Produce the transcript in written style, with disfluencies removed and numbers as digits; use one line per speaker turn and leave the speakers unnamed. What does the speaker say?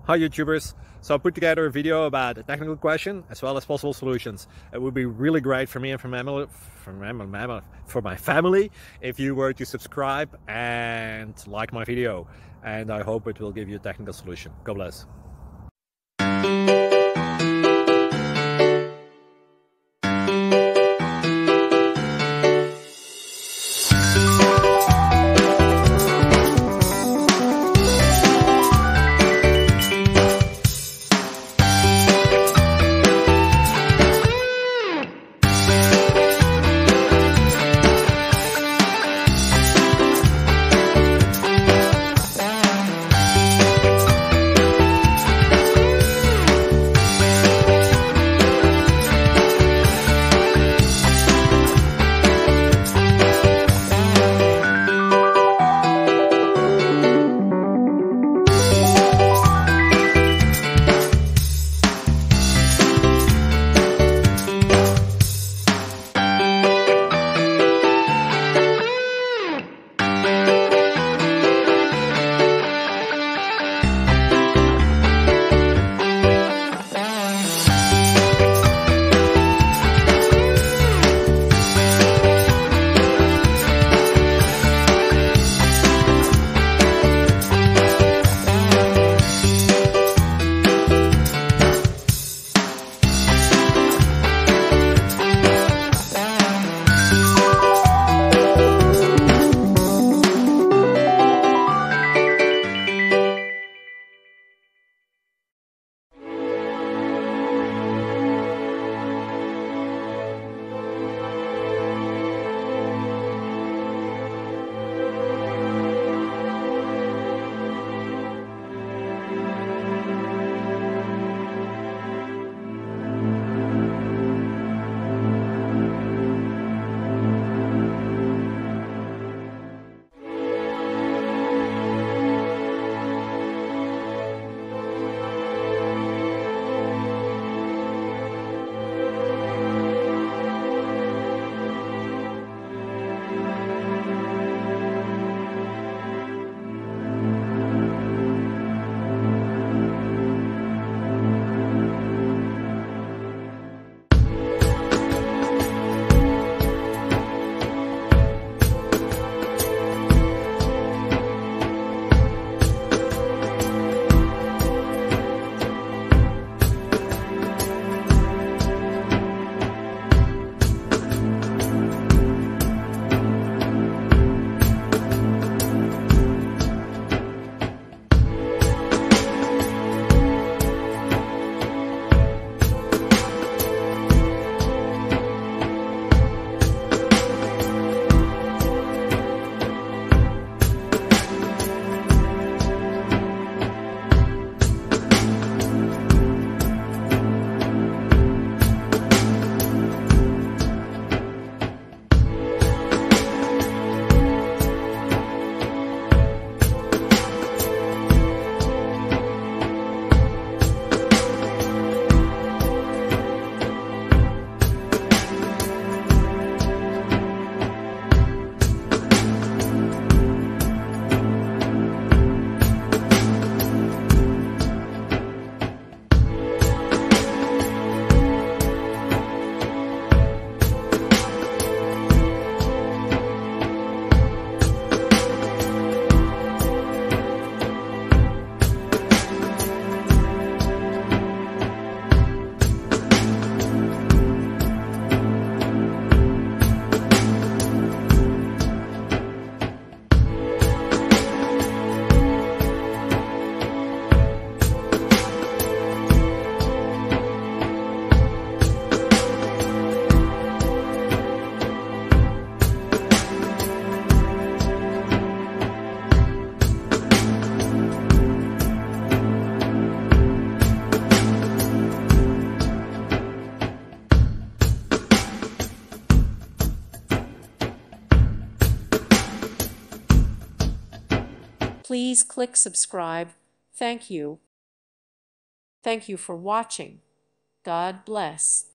Hi YouTubers! So I put together a video about a technical question as well as possible solutions. It would be really great for me and for my family if you were to subscribe and like my video, and I hope it will give you a technical solution. God bless.
Please click subscribe. Thank you. Thank you for watching. God bless.